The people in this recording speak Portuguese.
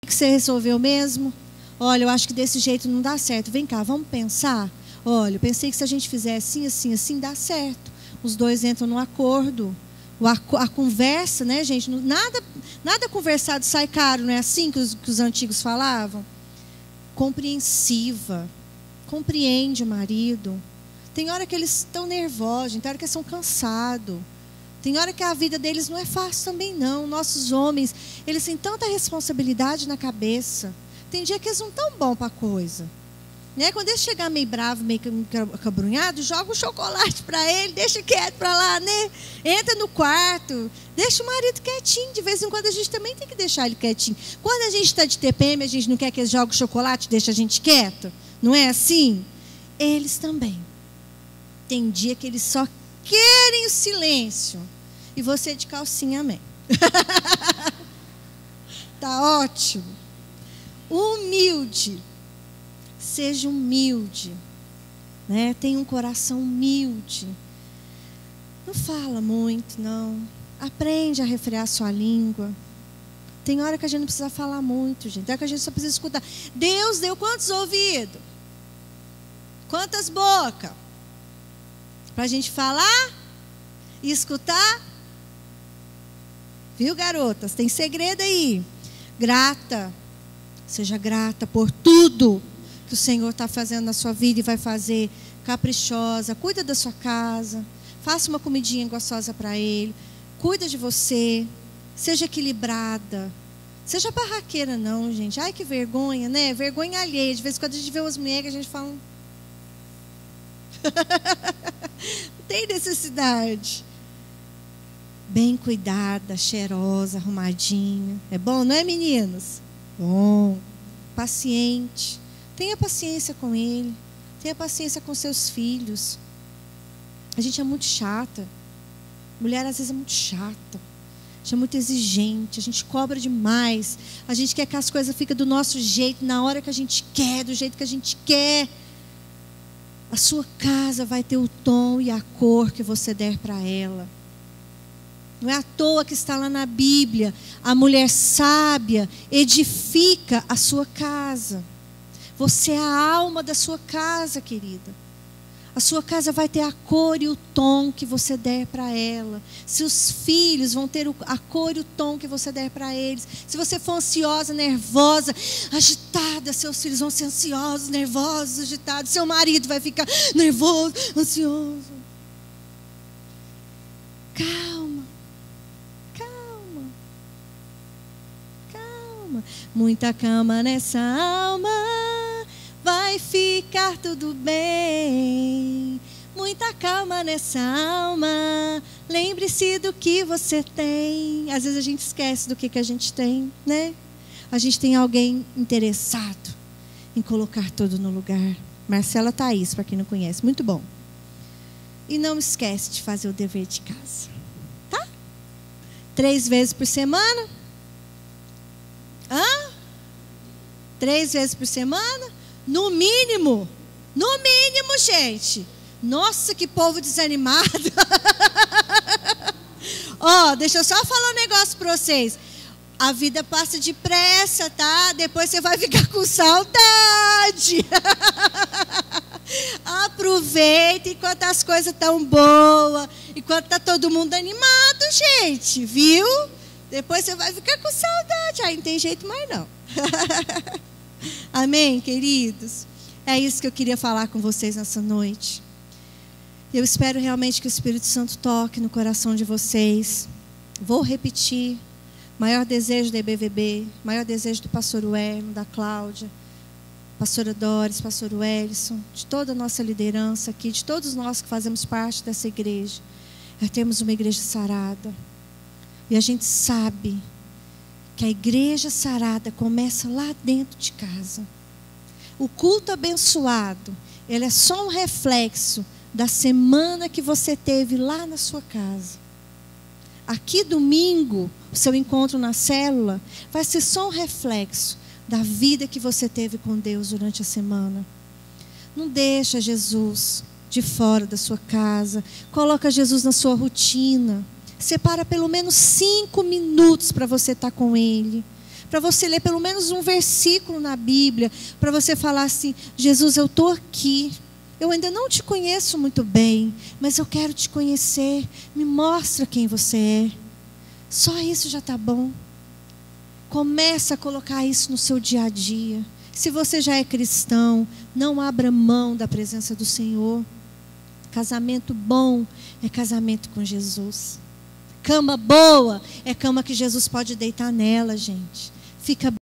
que você resolveu mesmo? Olha, eu acho que desse jeito não dá certo. Vem cá, vamos pensar? Olha, eu pensei que se a gente fizer assim, assim, assim, dá certo. Os dois entram num acordo. A conversa, né, gente? Nada conversado sai caro, não é assim que os antigos falavam? Compreensiva. Compreende o marido. Tem hora que eles estão nervosos, tem hora que eles são cansados. Tem hora que a vida deles não é fácil também, não. Nossos homens, eles têm tanta responsabilidade na cabeça. Tem dia que eles não estão bons para a coisa. Né? Quando ele chegar meio bravo, meio cabrunhado, joga um chocolate para ele, deixa quieto para lá, né? Entra no quarto, deixa o marido quietinho. De vez em quando a gente também tem que deixar ele quietinho. Quando a gente está de TPM, a gente não quer que ele jogue chocolate, deixa a gente quieto. Não é assim? Eles também. Tem dia que eles só querem o silêncio. E você de calcinha, amém. Tá ótimo. Humilde. Seja humilde, né? Tenha um coração humilde. Não fala muito, não. Aprende a refrear a sua língua. Tem hora que a gente não precisa falar muito, gente. Tem hora que a gente só precisa escutar. Deus deu quantos ouvidos? Quantas bocas? Para a gente falar e escutar? Viu, garotas? Tem segredo aí. Grata. Seja grata por tudo que o Senhor está fazendo na sua vida e vai fazer. Caprichosa, cuida da sua casa, faça uma comidinha gostosa para Ele, cuida de você, seja equilibrada, seja barraqueira não, gente. Ai, que vergonha, né? Vergonha alheia. De vez em quando a gente vê umas mulheres, a gente fala não tem necessidade. Bem cuidada, cheirosa, arrumadinha. É bom, não é, meninos? Bom. Paciente. Tenha paciência com ele. Tenha paciência com seus filhos. A gente é muito chata. Mulher às vezes é muito chata. A gente é muito exigente. A gente cobra demais. A gente quer que as coisas fiquem do nosso jeito, na hora que a gente quer, do jeito que a gente quer. A sua casa vai ter o tom e a cor que você der para ela. Não é à toa que está lá na Bíblia. A mulher sábia edifica a sua casa. Você é a alma da sua casa, querida. A sua casa vai ter a cor e o tom que você der para ela. Seus filhos vão ter a cor e o tom que você der para eles. Se você for ansiosa, nervosa, agitada, seus filhos vão ser ansiosos, nervosos, agitados. Seu marido vai ficar nervoso, ansioso. Calma, calma, calma. Muita calma nessa alma. Vai ficar tudo bem. Muita calma nessa alma. Lembre-se do que você tem. Às vezes a gente esquece do que a gente tem, né? A gente tem alguém interessado em colocar tudo no lugar. Marcela Thaís, para quem não conhece, muito bom. E não esquece de fazer o dever de casa, tá? 3 vezes por semana? 3 vezes por semana? No mínimo, gente. Nossa, que povo desanimado. Ó, deixa eu só falar um negócio para vocês. A vida passa depressa, tá? Depois você vai ficar com saudade. Aproveita enquanto as coisas estão boas, enquanto está todo mundo animado, gente, viu? Depois você vai ficar com saudade. Aí não tem jeito mais não. Amém, queridos? É isso que eu queria falar com vocês nessa noite. Eu espero realmente que o Espírito Santo toque no coração de vocês. Vou repetir. Maior desejo da EBVB, maior desejo do pastor Werno, da Cláudia, pastora Doris, pastor Wellison, de toda a nossa liderança aqui, de todos nós que fazemos parte dessa igreja, é termos uma igreja sarada. E a gente sabe que a igreja sarada começa lá dentro de casa. O culto abençoado, ele é só um reflexo da semana que você teve lá na sua casa. Aqui domingo, o seu encontro na célula vai ser só um reflexo da vida que você teve com Deus durante a semana. Não deixa Jesus de fora da sua casa. Coloca Jesus na sua rotina. Separa pelo menos 5 minutos para você estar com Ele. para você ler pelo menos um versículo na Bíblia, para você falar assim: Jesus, eu estou aqui, eu ainda não te conheço muito bem, mas eu quero te conhecer, me mostra quem você é. Só isso já está bom. Começa a colocar isso no seu dia a dia. Se você já é cristão, não abra mão da presença do Senhor. Casamento bom é casamento com Jesus. Cama boa é cama que Jesus pode deitar nela, gente. Fica